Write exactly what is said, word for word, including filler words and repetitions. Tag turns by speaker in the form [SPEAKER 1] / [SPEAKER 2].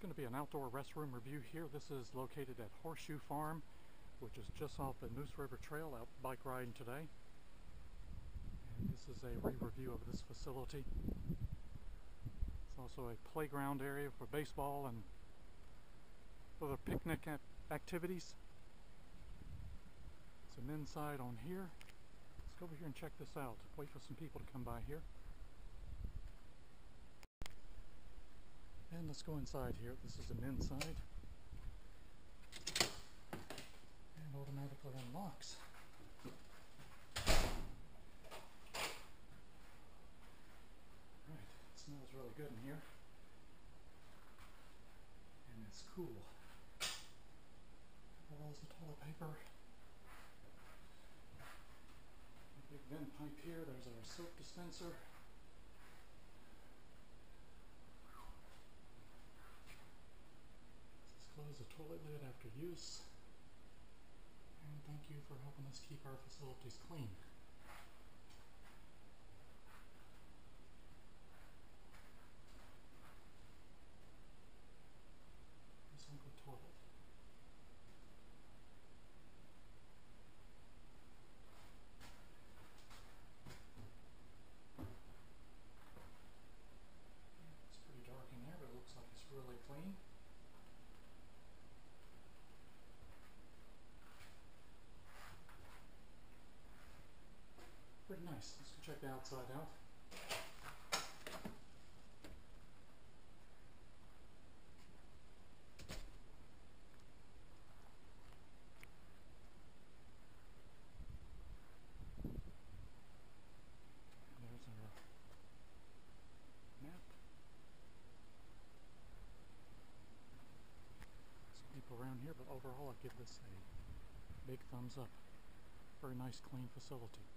[SPEAKER 1] going to be an outdoor restroom review here. This is located at Horseshoe Farm, which is just off the Moose River Trail, out bike riding today. And this is a re-review of this facility. It's also a playground area for baseball and other picnic activities. Some inside on here. Let's go over here and check this out. Wait for some people to come by here. And let's go inside here. This is an inside. And automatically unlocks. Right, it smells really good in here. And it's cool. Rolls of toilet paper. A big vent pipe here. There's our soap dispenser. Close the toilet lid after use. And thank you for helping us keep our facilities clean. Single toilet. It's pretty dark in there, but it looks like it's really clean. Pretty nice. Let's go check the outside out. And there's our map. Some people around here, but overall I give this a big thumbs up. Very nice, clean facility.